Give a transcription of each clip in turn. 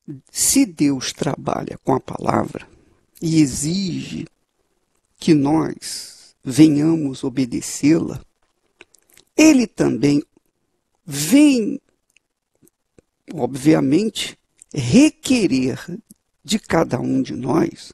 se Deus trabalha com a palavra e exige que nós venhamos obedecê-la, Ele também vem, obviamente, requerer de cada um de nós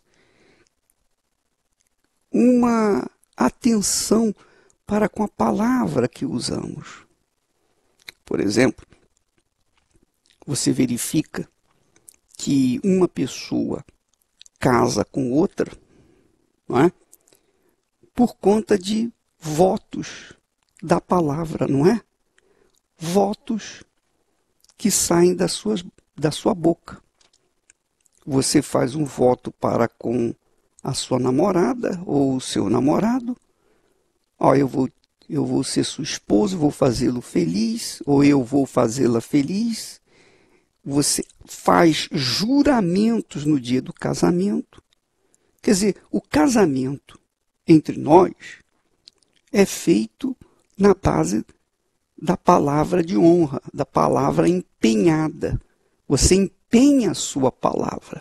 uma atenção para com a palavra que usamos. Por exemplo, você verifica que uma pessoa casa com outra, não é? Por conta de votos da palavra, não é? Votos que saem da sua boca. Você faz um voto para com a sua namorada ou o seu namorado. Ó, eu vou ser sua esposa, vou fazê-lo feliz, ou eu vou fazê-la feliz. Você faz juramentos no dia do casamento. Quer dizer, o casamento entre nós é feito na base da palavra de honra, da palavra empenhada. Você empenha a sua palavra.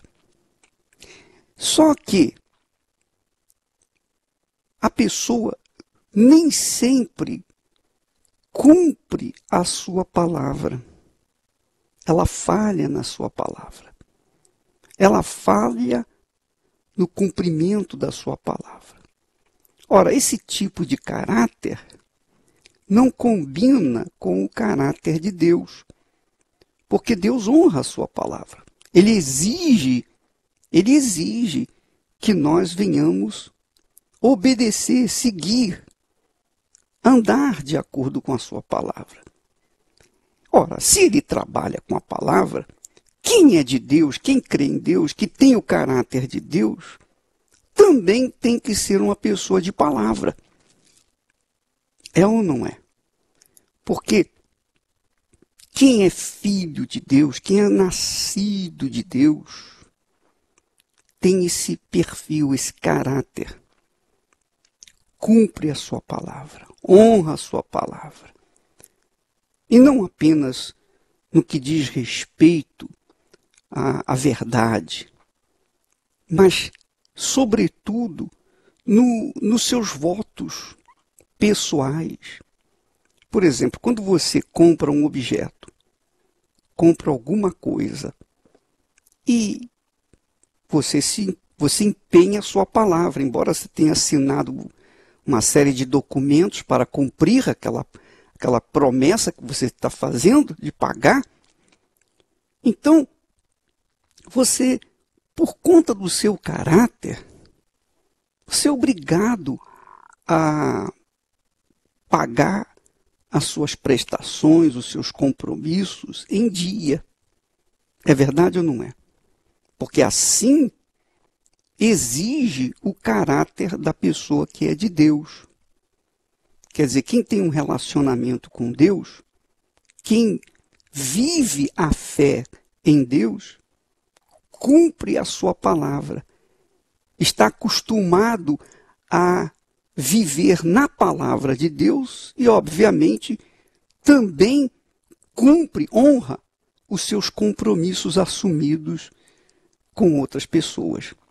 Só que a pessoa nem sempre cumpre a sua palavra. Ela falha na sua palavra. Ela falha no cumprimento da sua palavra. Ora, esse tipo de caráter não combina com o caráter de Deus, porque Deus honra a sua palavra. Ele exige que nós venhamos obedecer, seguir, andar de acordo com a sua palavra. Ora, se ele trabalha com a palavra, quem é de Deus, quem crê em Deus, que tem o caráter de Deus, também tem que ser uma pessoa de palavra. É ou não é? Porque quem é filho de Deus, quem é nascido de Deus, tem esse perfil, esse caráter. Cumpre a sua palavra, honra a sua palavra. E não apenas no que diz respeito à verdade, mas, sobretudo, nos seus votos pessoais. Por exemplo, quando você compra um objeto, compra alguma coisa, e você empenha a sua palavra, embora você tenha assinado uma série de documentos para cumprir aquela promessa que você está fazendo de pagar. Então, você, por conta do seu caráter, você é obrigado a pagar as suas prestações, os seus compromissos em dia. É verdade ou não é? Porque assim exige o caráter da pessoa que é de Deus. Quer dizer, quem tem um relacionamento com Deus, quem vive a fé em Deus, cumpre a sua palavra. Está acostumado a viver na palavra de Deus e, obviamente, também cumpre, honra os seus compromissos assumidos com outras pessoas.